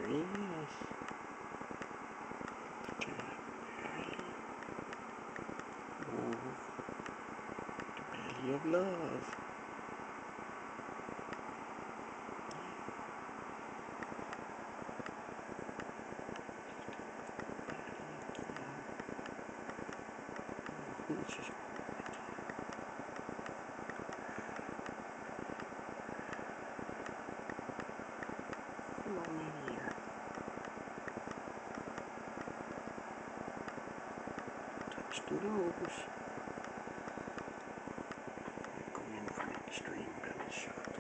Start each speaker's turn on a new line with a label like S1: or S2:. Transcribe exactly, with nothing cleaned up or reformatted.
S1: There he is. Okay. Oh, the belly of love. It's just come on in here. Touch the nose. Go in for an extreme belly shot.